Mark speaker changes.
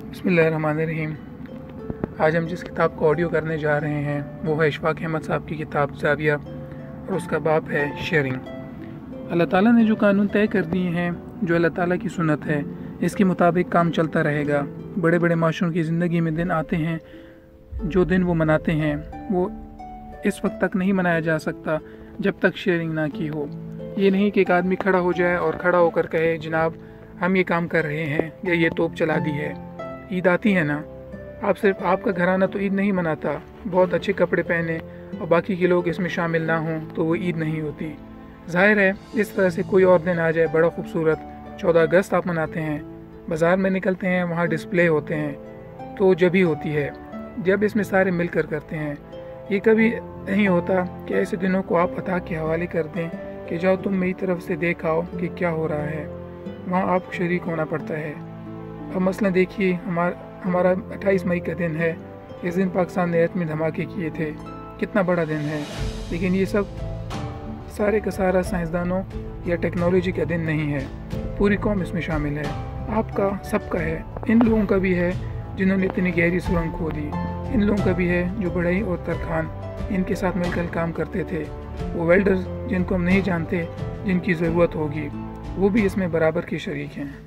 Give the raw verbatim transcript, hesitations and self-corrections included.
Speaker 1: बिस्मिल्लाहिर्रहमानिर्रहीम। आज हम जिस किताब को ऑडियो करने जा रहे हैं वो है इशफाक अहमद साहब की किताब ज़ाविया और उसका बाब है शेयरिंग। अल्लाह ताला ने जो कानून तय कर दिए हैं, जो अल्लाह ताला की सुन्नत है, इसके मुताबिक काम चलता रहेगा। बड़े बड़े माशरों की ज़िंदगी में दिन आते हैं, जो दिन वो मनाते हैं वो इस वक्त तक नहीं मनाया जा सकता जब तक शेयरिंग ना की हो। ये नहीं कि एक आदमी खड़ा हो जाए और खड़ा होकर कहे जनाब हम ये काम कर रहे हैं या ये तोप चला दी है। ईद आती है ना, आप सिर्फ आपका घराना तो ईद नहीं मनाता। बहुत अच्छे कपड़े पहने और बाकी के लोग इसमें शामिल ना हों तो वो ईद नहीं होती। ज़ाहिर है इस तरह से कोई और दिन आ जाए बड़ा खूबसूरत, चौदह अगस्त आप मनाते हैं, बाज़ार में निकलते हैं, वहाँ डिस्प्ले होते हैं, तो जब ही होती है जब इसमें सारे मिलकर करते हैं। ये कभी नहीं होता कि ऐसे दिनों को आप अता के हवाले कर दें कि जाओ तुम मेरी तरफ से देख आओ कि क्या हो रहा है। वहाँ आपको शरीक होना पड़ता है। अब मसलन देखिए, हमारा हमारा अट्ठाईस मई का दिन है। इस दिन पाकिस्तान ने एटमी धमाके किए थे, कितना बड़ा दिन है। लेकिन ये सब सारे का सारा साइंसदानों या टेक्नोलॉजी का दिन नहीं है, पूरी कौम इसमें शामिल है। आपका सबका है, इन लोगों का भी है जिन्होंने इतनी गहरी सुरंग खोदी, इन लोगों का भी है जो बढ़ई और तरखान इनके साथ मिलकर काम करते थे, वो वेल्डर्स जिनको हम नहीं जानते जिनकी ज़रूरत होगी, वो भी इसमें बराबर के शरीक हैं।